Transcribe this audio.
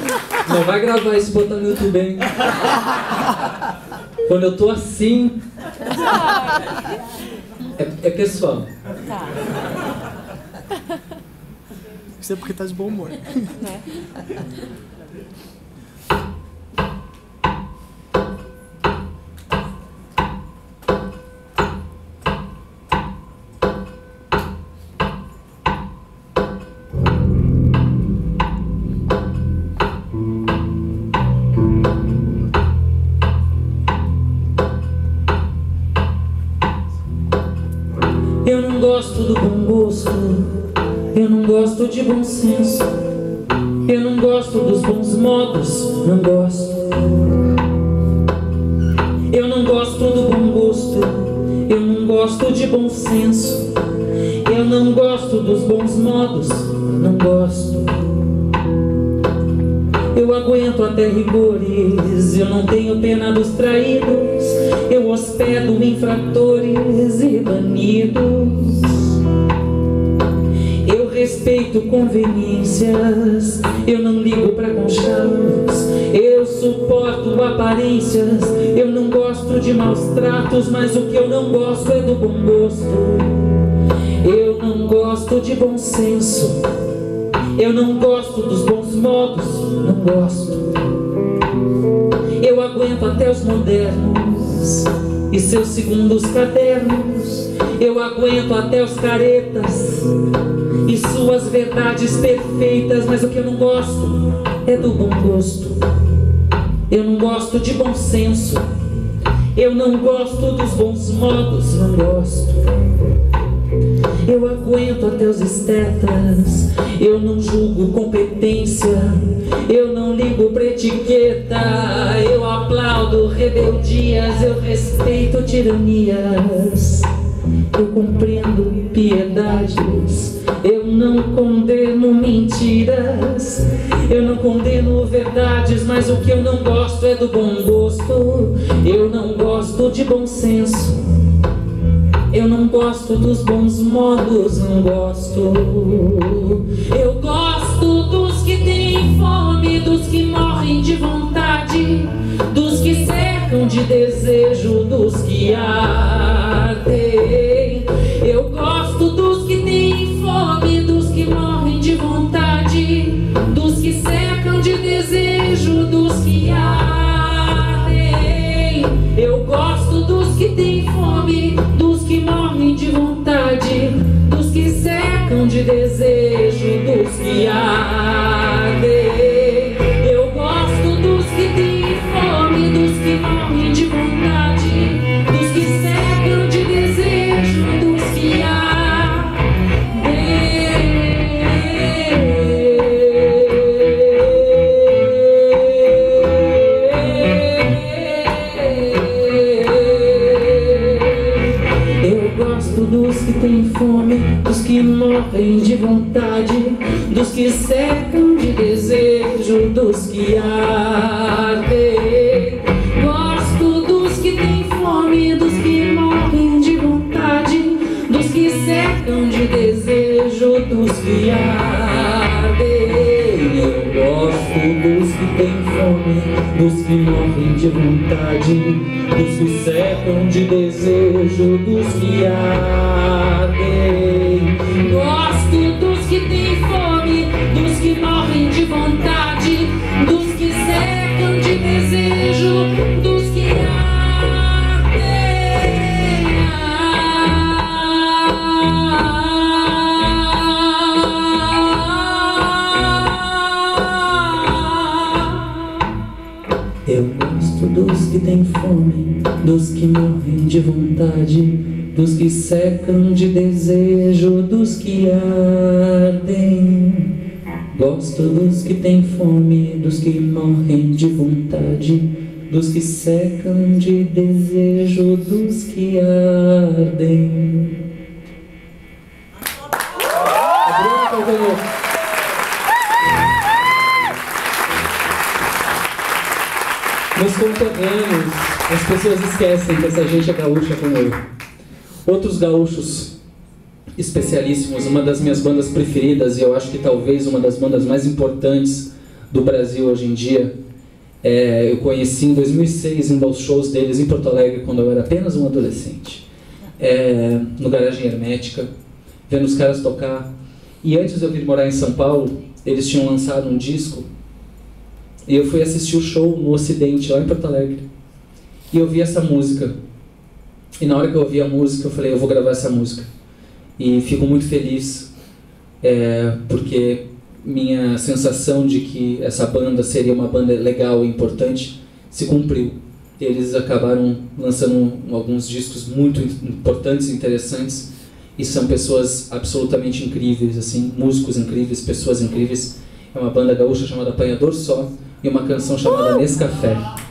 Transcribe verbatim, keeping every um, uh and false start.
Não vai gravar isso e botar no YouTube, hein? Quando eu tô assim... É, é pessoal. Tá. Isso é porque tá de bom humor. Né? Eu não gosto do bom gosto, eu não gosto de bom senso, eu não gosto dos bons modos, não gosto. Eu não gosto do bom gosto, eu não gosto de bom senso, eu não gosto dos bons modos, não gosto. Eu aguento até rigores, eu não tenho pena dos traídos, eu hospedo infratores e banidos. Eu respeito conveniências, eu não ligo pra conchalos, eu suporto aparências, eu não gosto de maus tratos, mas o que eu não gosto é do bom gosto. Eu não gosto de bom senso, eu não gosto dos bons modos, não gosto. Eu aguento até os modernos e seus segundos cadernos, eu aguento até os caretas e suas verdades perfeitas, mas o que eu não gosto é do bom gosto. Eu não gosto de bom senso, eu não gosto dos bons modos, não gosto. Eu aguento até os estetas, eu não julgo competência, eu não ligo pra etiqueta, eu aplaudo rebeldias, eu respeito tiranias, eu compreendo piedades, eu não condeno mentiras, eu não condeno verdades, mas o que eu não gosto é do bom gosto. Eu não gosto de bom senso, eu não gosto dos bons modos, não gosto. Eu gosto dos que têm fome, dos que morrem de vontade, dos que secam de desejo, dos que ardem. Eu gosto dos que têm fome, dos que morrem de vontade, dos que secam de desejo, dos que ardem. Eu gosto dos que têm fome, dos que morrem de vontade, dos que secam de desejo, dos que ardem. Eu gosto dos que têm fome, dos que morrem de vontade, dos que secam de desejo, dos que dos que têm fome, dos que morrem de vontade, dos que secam de desejo, dos que ardem. Gosto dos que têm fome, dos que morrem de vontade, dos que secam de desejo, dos que ardem. Eu gosto dos que têm fome, dos que morrem de vontade, dos que secam de desejo, dos que ardem. Gosto dos que têm fome, dos que morrem de vontade, dos que secam de desejo, dos que ardem. Eu gosto dos que têm fome, dos que morrem de vontade, dos que secam de desejo, dos que ardem. Gosto dos que têm fome, dos que morrem de vontade, dos que secam de desejo, dos que ardem. Meus conterrâneos, as pessoas esquecem que essa gente é gaúcha como eu. Outros gaúchos especialíssimos, uma das minhas bandas preferidas, e eu acho que talvez uma das bandas mais importantes do Brasil hoje em dia. É, eu conheci em dois mil e seis, indo aos shows deles em Porto Alegre, quando eu era apenas um adolescente, é, no Garagem Hermética, vendo os caras tocar. E antes de eu vir morar em São Paulo, eles tinham lançado um disco, e eu fui assistir o show no Ocidente, lá em Porto Alegre. E eu vi essa música. E na hora que eu ouvi a música, eu falei, eu vou gravar essa música. E fico muito feliz, é, porque minha sensação de que essa banda seria uma banda legal e importante se cumpriu. Eles acabaram lançando alguns discos muito importantes e interessantes, e são pessoas absolutamente incríveis, assim, músicos incríveis, pessoas incríveis. É uma banda gaúcha chamada Apanhador Só, e uma canção chamada Nescafé.